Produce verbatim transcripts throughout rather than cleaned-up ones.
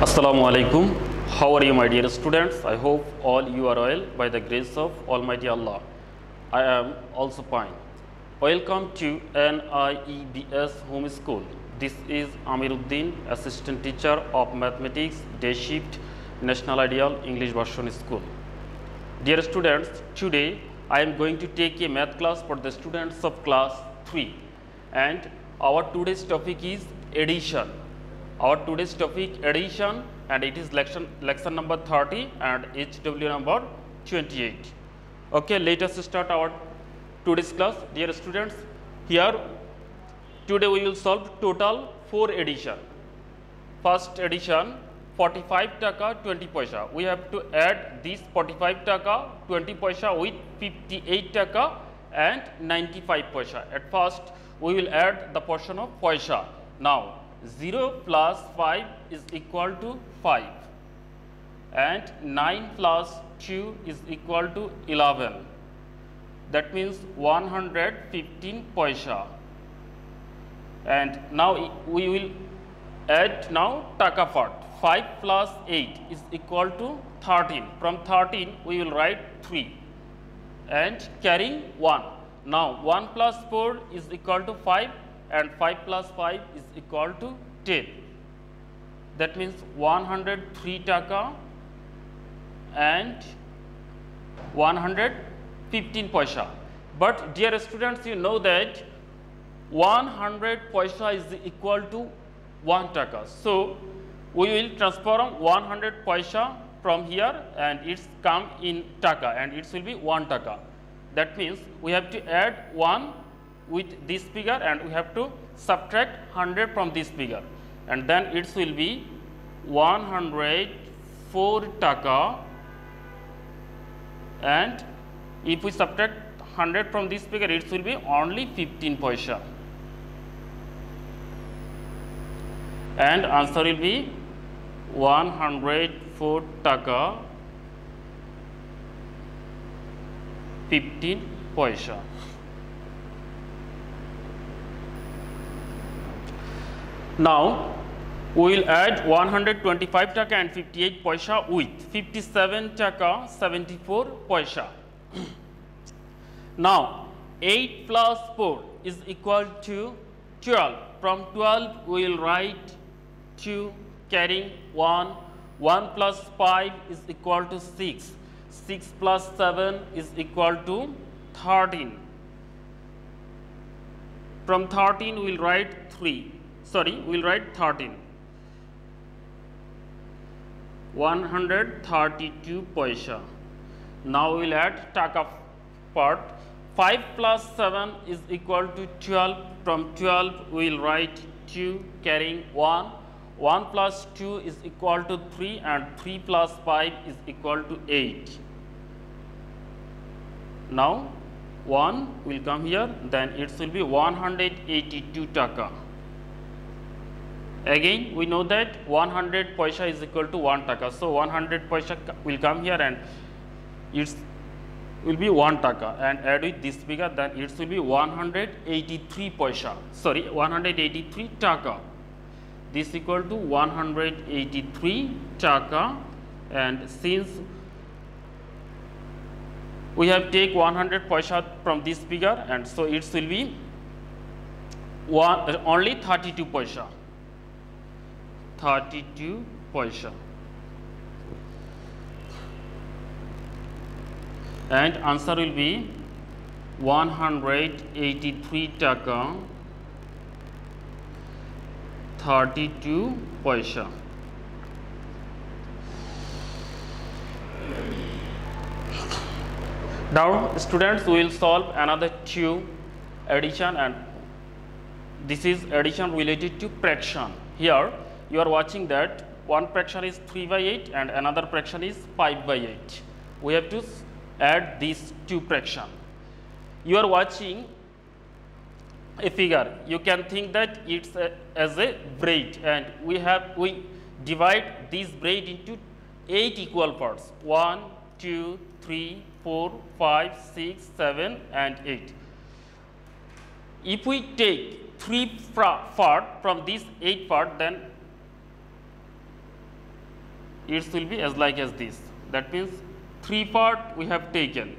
Assalamu alaikum. How are you, my dear students? I hope all you are well by the grace of Almighty Allah. I am also fine. Welcome to N I E B S Home School. This is Amiruddin, Assistant Teacher of Mathematics, Day Shift, National Ideal English Version School. Dear students, today I am going to take a math class for the students of class three, and our today's topic is addition. Our today's topic addition, and it is lesson lesson number thirty and H W number twenty-eight. Okay, let us start our today's class. Dear students, here today we will solve total four addition. First addition, forty-five taka twenty paisa. We have to add this forty-five taka twenty paisa with fifty-eight taka and ninety-five paisa. At first we will add the portion of paisa. Now zero plus five is equal to five, and nine plus two is equal to eleven. That means one hundred fifteen paisa. And now we will add now taka part. five plus eight is equal to thirteen. From thirteen we will write three and carrying one. Now one plus four is equal to five, and five plus five is equal to ten. That means one hundred three taka and one hundred fifteen paisa. But dear students, you know that one hundred paisa is equal to one taka. So we will transform one hundred paisa from here, and it's come in taka, and it will be one taka. That means we have to add one with this figure, and we have to subtract one hundred from this figure, and then it will be one hundred four taka, and if we subtract one hundred from this figure, it will be only fifteen paisa, and answer will be one hundred four taka fifteen paisa. Now we will add one hundred twenty-five taka and fifty-eight paisa with fifty-seven taka seventy-four paisa. Now eight plus four is equal to twelve. From twelve we will write two carrying one. one plus five is equal to six. six plus seven is equal to thirteen. From thirteen we will write three. Sorry, we will write thirteen. one hundred thirty-two paisa. Now we will add taka part. five plus seven is equal to twelve. From twelve we will write two carrying one. one plus two is equal to three, and three plus five is equal to eight. Now one will come here, then it will be one hundred eighty-two taka. Again we know that one hundred paisa is equal to one taka, so one hundred paisa will come here, and it will be one taka, and add with this figure, then it will be one hundred eighty-three paisa. Sorry, one hundred eighty-three taka. This equal to one hundred eighty-three taka, and since we have take one hundred paisa from this figure, and so it will be one, uh, only thirty-two paisa. thirty-two paisa. And answer will be one hundred eighty-three taka thirty-two paisa. Now students, we will solve another two addition, and this is addition related to fraction. Here you are watching that one fraction is three by eight and another fraction is five by eight. We have to add these two fraction. You are watching a figure. You can think that it's a, as a braid, and we have we divide this braid into eight equal parts. One, two, three, four, five, six, seven, and eight. If we take three part from this eight part, then it will be as like as this. That means three part we have taken,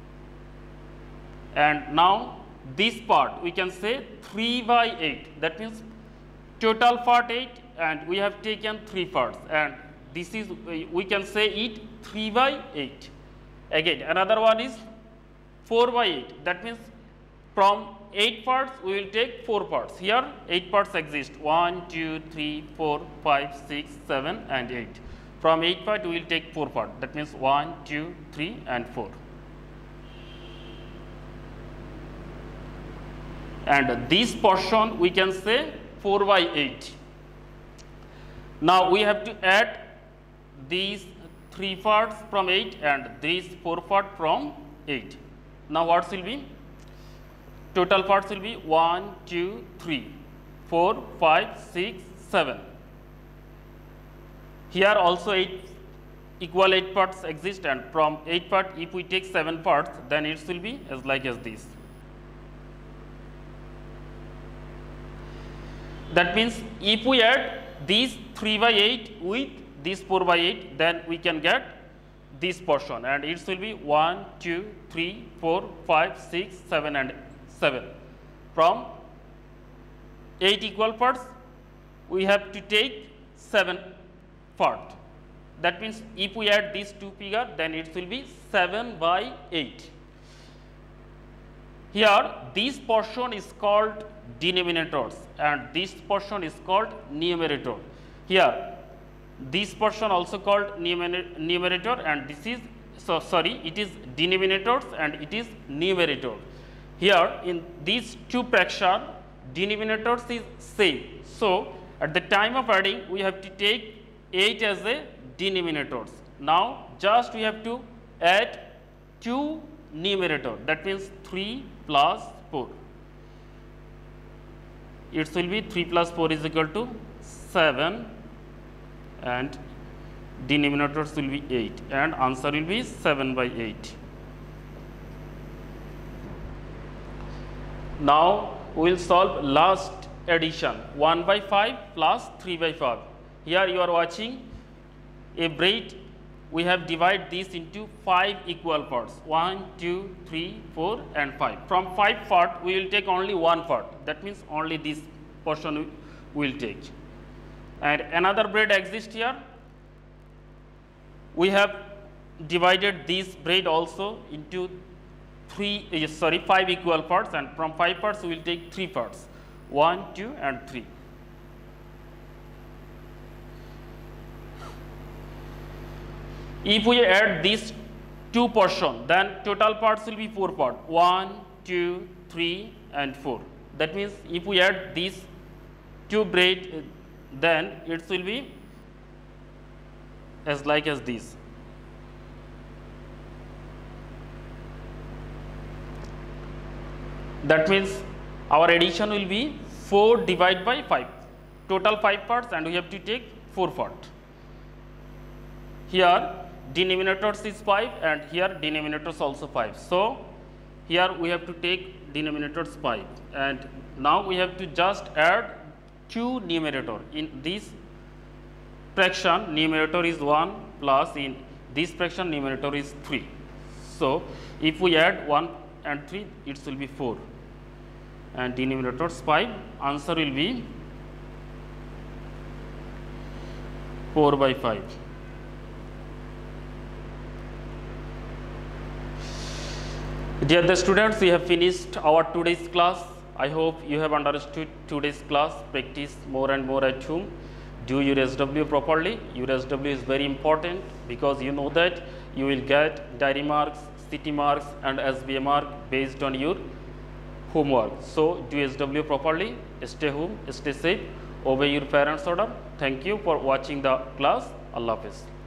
and now this part we can say three by eight. That means total part eight, and we have taken three parts, and this is, we can say it three by eight. Again another one is four by eight. That means from eight parts we will take four parts. Here eight parts exist, one, two, three, four, five, six, seven and eight. From eight part we will take four parts. That means one, two, three and four. And this portion we can say four by eight. Now we have to add these three parts from eight and these four parts from eight. Now what will be? Total parts will be one, two, three, four, five, six, seven. Here also eight equal eight parts exist, and from eight parts if we take seven parts, then it will be as like as this. That means if we add these three by eight with this four by eight, then we can get this portion, and it will be one, two, three, four, five, six, seven and seven. From eight equal parts we have to take seven part. That means if we add these two figures, then it will be seven by eight. Here this portion is called denominators and this portion is called numerator. Here this portion also called numerator, and this is, so sorry, it is denominators and it is numerator. Here in these two fraction, denominators is same. So at the time of adding we have to take eight as a denominators. Now just we have to add two numerator, that means three plus four. It will be three plus four is equal to seven, and denominators will be eight, and answer will be seven by eight. Now we will solve last addition, one by five plus three by five. Here you are watching a braid. We have divided this into five equal parts, one, two, three, four and five. From five part we will take only one part, that means only this portion we will take. And another braid exists here. We have divided this braid also into three, uh, sorry, five equal parts, and from five parts we will take three parts, one, two and three. If we add these two portions, then total parts will be four parts, one, two, three and four. That means if we add these two braid, then it will be as like as this. That means our addition will be four divided by five, total five parts, and we have to take four parts. Here denominators is five and here denominators also five. So here we have to take denominators five, and now we have to just add two numerator. In this fraction numerator is one, plus in this fraction numerator is three. So if we add one and three, it will be four, and denominators five. Answer will be four by five. Dear the students, we have finished our today's class. I hope you have understood today's class. Practice more and more at home. Do your S W properly. Your S W is very important, because you know that you will get diary marks, city marks and S B A mark based on your homework. So do S W properly. Stay home, stay safe, obey your parents' order. Thank you for watching the class. Allah Hafiz.